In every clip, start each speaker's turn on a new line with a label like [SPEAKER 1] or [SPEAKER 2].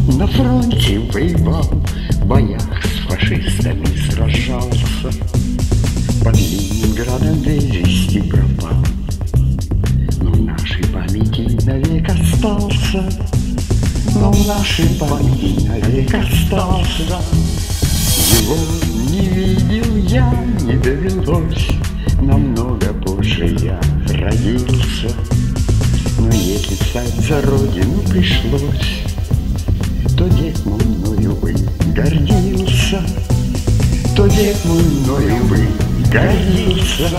[SPEAKER 1] На фронте воевал, в боях с фашистами сражался, под Ленинградом без вести пропал, но в нашей памяти навек остался, но в нашей памяти навек остался. Его не видел я, не довелось, намного позже я родился. Но если встать за родину пришлось, то дед мой мною бы гордился, то дед мой мною бы гордился.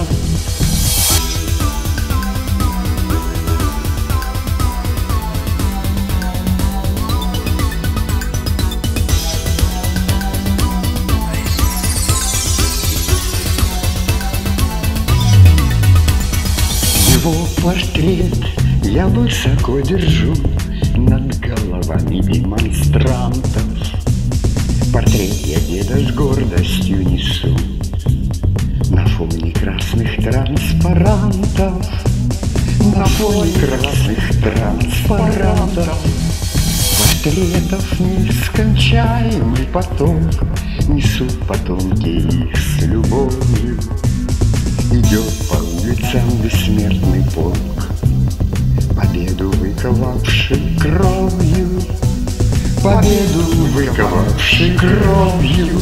[SPEAKER 1] Его портрет я высоко держу над головами демонстрантов. Портрет я деда с гордостью несу на фоне красных транспарантов, на фоне красных транспарантов. Портретов нескончаемый поток несут потомки их с любовью. Идет по улицам бессмертный полк, победу выковавший кровью, победу выковавший кровью.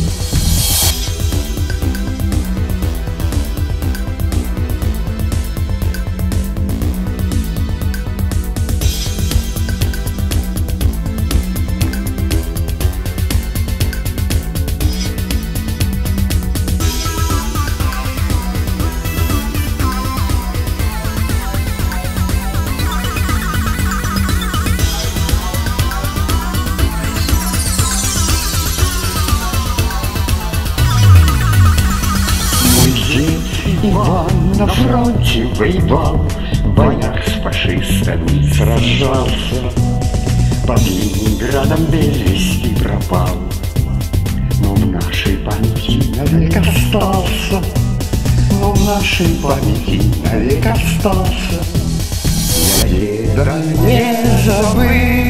[SPEAKER 1] Иван на фронте воевал, в боях с фашистами сражался, под Ленинградом без вести пропал, но в нашей памяти навек остался, но в нашей памяти навек остался. Я деда не забыл.